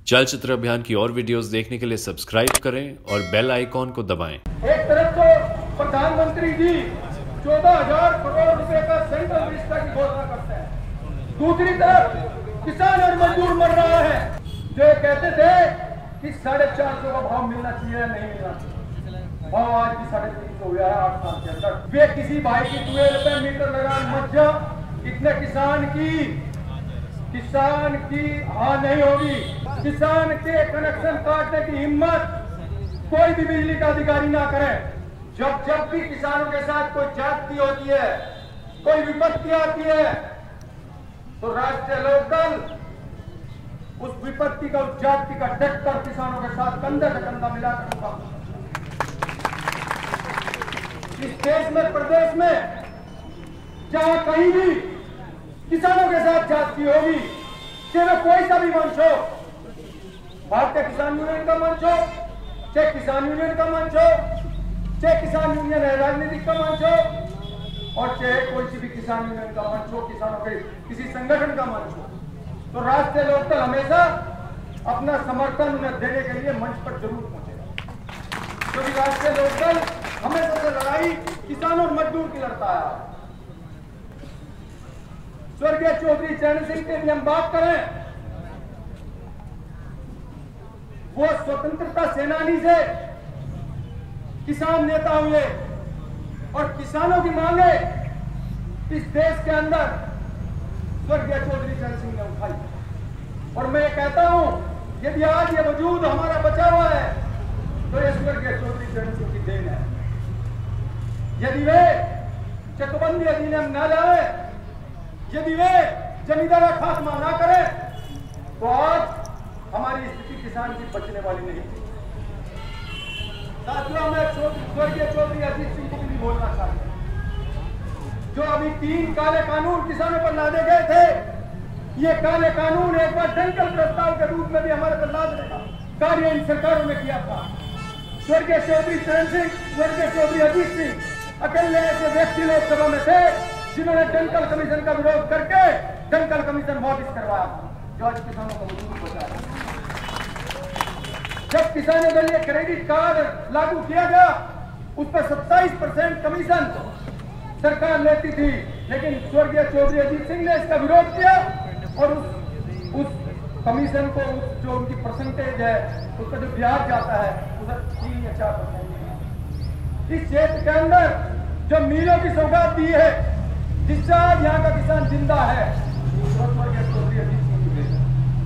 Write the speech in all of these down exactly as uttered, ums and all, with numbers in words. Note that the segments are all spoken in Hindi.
चलचित्र अभियान की और वीडियोस देखने के लिए सब्सक्राइब करें और बेल आइकॉन को दबाएं। एक तरफ तो प्रधानमंत्री जी चौदह हजार करोड़ रुपए का सेंट्रल विस्टा की घोषणा करते हैं, दूसरी तरफ किसान और मजदूर मर रहा है। जो कहते थे कि साढ़े चार सौ का भाव मिलना चाहिए, नहीं मिलना चाहिए, भाव आज भी साढ़े तीन सौ हुआ है आठ साल के अंदर। वे किसी भाई की ट्वेल्व रुपए मीटर लगान मत जा, इतने किसान की किसान की हाँ नहीं होगी। किसान के कनेक्शन काटने की हिम्मत कोई भी बिजली का अधिकारी ना करे। जब जब भी किसानों के साथ कोई जाति होती है, कोई विपत्ति आती है, तो राष्ट्रीय लोकदल उस विपत्ति का, उस जाति का डट कर किसानों के साथ कंधे से कंधा मिलाकर होगा। इस देश में, प्रदेश में जहां कहीं भी किसानों के साथ जाति होगी, चाहे कोई सा भी मंच हो, भारतीय किसान यूनियन का मंच हो, चाहे किसान यूनियन का मंच हो, चाहे किसान यूनियन राजनीतिक का मंच हो, और चाहे कोई सी भी किसान यूनियन का मंच हो, किसानों के किसी संगठन का मंच हो, तो राष्ट्रीय लोकदल हमेशा अपना समर्थन उन्हें देने के लिए मंच पर जरूर पहुंचेगा। क्योंकि राष्ट्रीय लोकदल हमेशा से लड़ाई किसान और मजदूर की लड़ता है। स्वर्गीय चौधरी चरण सिंह की भी हम बात करें, वो स्वतंत्रता सेनानी से किसान नेता हुए और किसानों की मांगे इस देश के अंदर स्वर्गीय चौधरी चरण सिंह ने उठाई। और मैं कहता हूं, यदि आज ये वजूद हमारा बचा हुआ है तो ये स्वर्गीय चौधरी चरण सिंह की देन है। यदि वे चकबंदी अधिनियम न लाए, यदि वे जमींदारा खात्मा ना करें, तो आज हमारी स्थिति किसान की बचने वाली नहीं थी। साथियों, मैं स्वर्गीय चौधरी अजीत सिंह को भी बोलना चाहता हूं, जो अभी तीन काले कानून किसानों पर लादे गए थे, ये काले कानून एक बार डंकल प्रस्ताव के रूप में भी हमारे पर लादने का कार्य इन सरकारों ने किया था। स्वर्गीय चौधरी चरण सिंह, स्वर्गीय चौधरी अजीत सिंह अकेले ऐसे व्यक्ति लोकसभा में थे जिन्होंने डंकल कमीशन का विरोध करके डंकल कमीशन वापस करवाया, जो आज किसानों का वजूद बचा है। जब किसानों के लिए क्रेडिट कार्ड लागू किया गया, उस पर सत्ताईस परसेंट कमीशन सरकार लेती थी, लेकिन स्वर्गीय चौधरी अजीत सिंह ने इसका विरोध किया और उस, उस कमीशन को, उस जो उनकी परसेंटेज है, उसका जो ब्याज जाता है, उधर तीन या चार परसेंट। इस क्षेत्र के अंदर जो मिलों की सौगात दी है, जिससे आज यहाँ का किसान जिंदा है, स्वर्गीय चौधरी अजीत सिंह की देन है।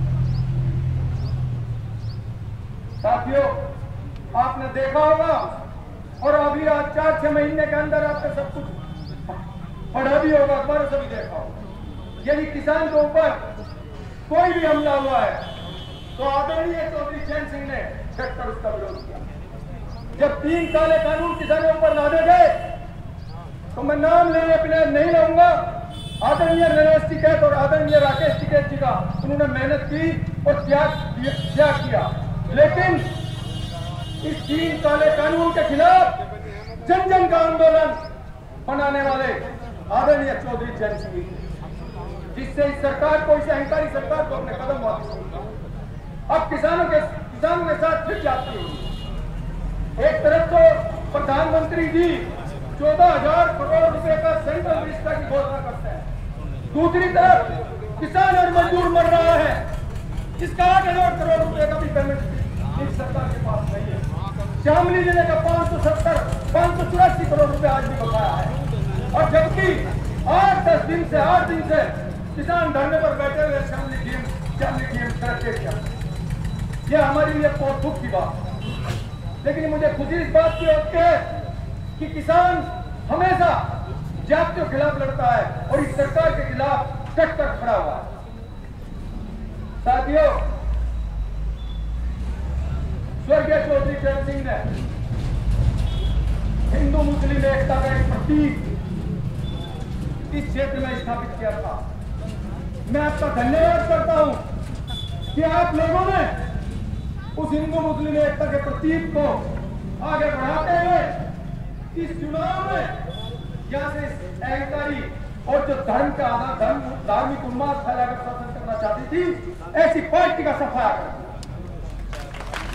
साथियों, आपने देखा होगा और अभी आज चार छह महीने के अंदर आपने सब कुछ पढ़ा भी होगा, अखबारों से भी देखा होगा। यदि किसान के ऊपर कोई भी हमला हुआ है तो आदरणीय चौधरी चरण सिंह ने डटकर उसका विरोध किया। जब तीन काले कानून किसानों पर लादे गए, तो मैं नाम लेने के लिए नहीं लूंगा, आदरणीय नरेश टिकैत और आदरणीय राकेश टिकैत जी का उन्होंने मेहनत की और त्याग त्याग किया, लेकिन इस तीन काले कानून के खिलाफ जन जन का आंदोलन बनाने वाले आदरणीय चौधरी चरण सिंह, जिससे इस सरकार को, इस अहंकारी सरकार को अपने कदम वापस किया। अब किसानों के किसानों के साथ फिर जाती होगी। एक तरफ तो प्रधानमंत्री जी चौदह हजार करोड़ रुपए का सेंट्रल विस्टा की घोषणा करते हैं, दूसरी तरफ किसान और मजदूर मर रहा है, जिसका आठ हजार करोड़ रुपए का भी पेमेंट इस सरकार के पास नहीं है। शामली जिले का पांच सौ सत्तर पांच सौ चौरासी करोड़ रुपए आज भी बकाया है, और जबकि आठ दस दिन से आठ दिन से किसान धरने पर बैठे हुए शामली डीएम शामली डीएम करके, यह हमारे लिए बहुत दुख की बात है। लेकिन मुझे खुशी इस बात की होती है कि किसान हमेशा जाति के खिलाफ लड़ता है और इस सरकार के खिलाफ डट कर खड़ा हुआ है। साथियों, स्वर्गीय चौधरी चरण सिंह ने हिंदू मुस्लिम एकता का एक प्रतीक इस क्षेत्र में स्थापित किया था। मैं आपका धन्यवाद करता हूं कि आप लोगों ने उस हिंदू मुस्लिम एकता के प्रतीक को आगे बढ़ाते हुए इस चुनाव में यहाँ से अहंकारी और जो धर्म का आधार, धर्म धार्मिक उन्माद फैलाकर शासन करना चाहती थी, ऐसी पार्टी का सफाया कर।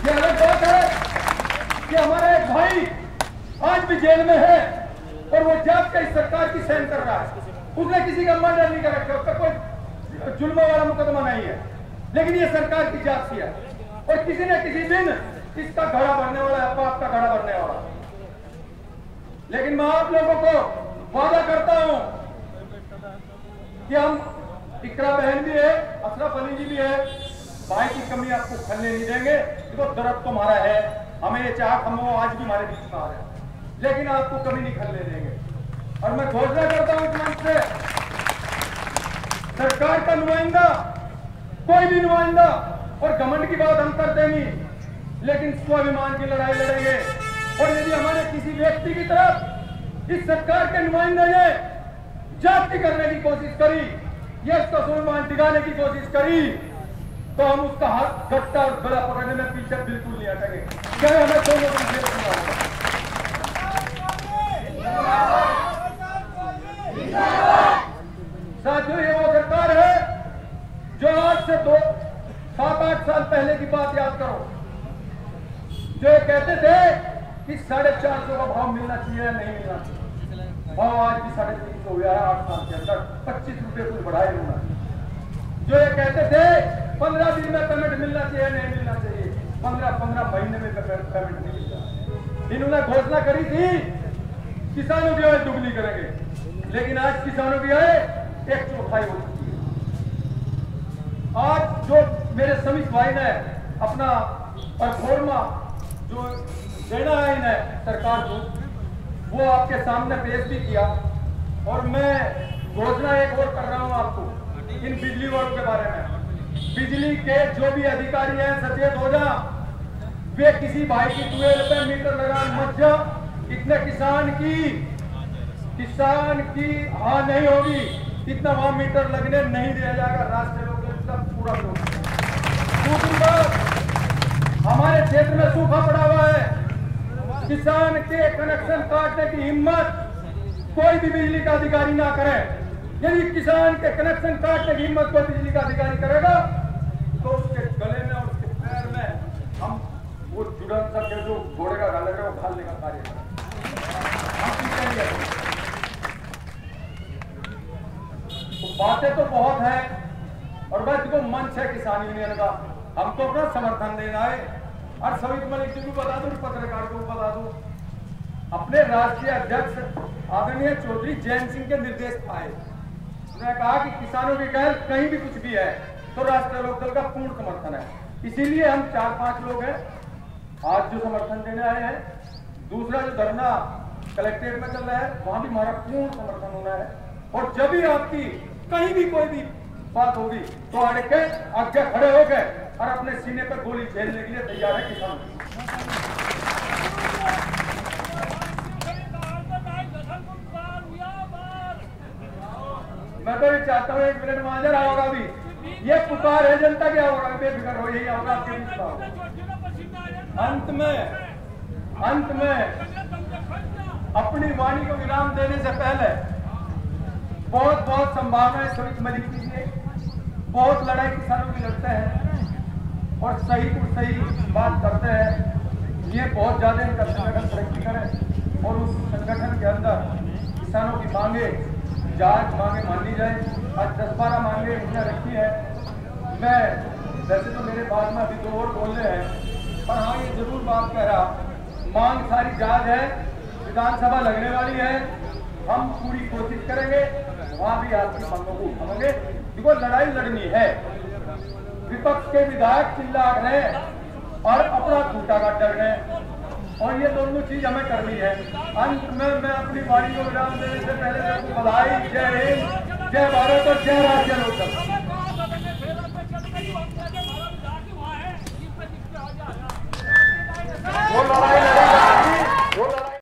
ये अलग बात है कि हमारा एक भाई आज भी जेल में है और वो जाग के इस सरकार की सहन कर रहा है। उसने किसी का मर्डर नहीं कर रखा, उसका कोई जुल्म वाला मुकदमा नहीं है, लेकिन ये सरकार की जांच है और किसी न किसी दिन इसका घड़ा भरने वाला है, पाप का घड़ा भरने वाला। लेकिन मैं आप लोगों को वादा करता हूं कि हम इकरा बहन भी है, अशरफ अली जी भी है, भाई की कमी आपको खलने नहीं देंगे। देखो दर्द तुम्हारा है, हमें ये चाह हम वो आज भी हमारे बीच में आ रहे हैं, लेकिन आपको कमी नहीं खलने देंगे। और मैं घोषणा करता हूं इस मंच से, सरकार का नुमाइंदा कोई भी नुमाइंदा, और घमंड की बात हम करते नहीं, लेकिन स्वाभिमान की लड़ाई लड़ेंगे। और यदि हमारे किसी व्यक्ति की तरफ इस सरकार के नुमाइंदे ने जाति करने की कोशिश करी या उसका स्वाभिमान दिखाने की कोशिश करी, तो हम उसका हाथ गट्टा और गला पकड़ने में पीछे बिल्कुल नहीं हटेंगे, चाहे हमें दोनों को जेल सुना होगा। साथियों, ये वो सरकार है जो आज से दो सात आठ साल पहले की बात याद करो, जो ये कहते थे कि साढ़े चार सौ का भाव मिलना चाहिए या नहीं मिलना चाहिए। भाव आज भी साढ़े तीन सौ हुआ है, आठ साल के अंदर पच्चीस रुपए कुछ बढ़ाए होना। जो ये कहते थे पंद्रह दिन में पेमेंट मिलना चाहिए नहीं मिलना चाहिए, पंद्रह पंद्रह महीने में पेमेंट नहीं मिलता। इन्होंने घोषणा करी थी किसानों की आय दुगनी करेंगे, लेकिन आज किसानों की आय एक चौथाई हो चुकी है। आज जो मेरे श्रमिक भाई ने अपना परफॉर्मा जो देना है इन्हें सरकार को, वो आपके सामने पेश भी किया। और मैं घोषणा एक और कर रहा हूं आपको इन बिजली वालों के बारे में। बिजली के जो भी अधिकारी हैं सचेत हो जा, वे किसी भाई की ट्वेल्व पे मीटर लगान मत जा। इतने किसान की किसान की हाँ नहीं होगी, इतना वहां मीटर लगने नहीं दिया जाएगा। राष्ट्रीय लोक दल पूरा विरोध। दूसरी बात, हमारे क्षेत्र में सूखा पड़ा हुआ है, किसान के कनेक्शन काटने की हिम्मत कोई भी बिजली का अधिकारी ना करे। यदि किसान के कनेक्शन काटने की हिम्मत कोई बिजली का अधिकारी करेगा तो उसके गले में और उसके पैर में हम वो जुड़न सबके जो घोड़े का गाल है वो घालने का कार्य करें। तो बातें तो बहुत है और बस देखो मंच है किसान यूनियन का, हमको अपना समर्थन देना है। और सभी मलिक जी को बता दो, पत्रकार को बता दो, अपने राष्ट्रीय अध्यक्ष आदरणीय चौधरी जैन सिंह के निर्देश आए, उन्होंने कहा कि किसानों की कहल कहीं भी कुछ भी है तो राष्ट्रीय लोक दल का पूर्ण समर्थन है। इसीलिए हम चार पांच लोग हैं आज जो समर्थन देने आए हैं। दूसरा जो धरना कलेक्ट्रेट में चल रहा है वहां भी हमारा पूर्ण समर्थन होना है। और जब भी आपकी कहीं भी कोई भी बात होगी तो आगे के आगे खड़े हो गए और अपने सीने पर गोली झेलने के लिए तैयार है किसान। मैं तो ये चाहता हूँ एक मिनट में हाजिर होगा भी, ये पुकार है जनता क्या होगा, बेफिक्र हो, यही होगा आपके बीच का। अंत में अंत में अपनी वाणी को विराम देने से पहले बहुत बहुत संभावनाएं सभी मलिक जी ने बहुत लड़ाई किसानों की लड़ते हैं और सही को सही बात करते हैं। ये बहुत ज्यादा इनका संगठन तरक्की करे और उस संगठन के अंदर किसानों की मांगे जांच मांगे मान ली जाए। आज दस बारह मांगे इन्होंने रखी है। मैं वैसे तो मेरे बाद में अभी दो और बोलने हैं, पर हाँ ये जरूर बात कह रहा, मांग सारी जायज है, विधानसभा लगने वाली है, हम पूरी कोशिश करेंगे वहां भी आपकी मांगों को उठाएंगे। देखो लड़ाई लड़नी है, विपक्ष के विधायक चिल्ला रहे हैं और अपना खूंटा काट डर रहे हैं और ये दोनों चीज हमें करनी है। अंत में मैं अपनी वाणी को विराम देने से पहले बधाई, जय हिंद, जय भारत और जय राज्य।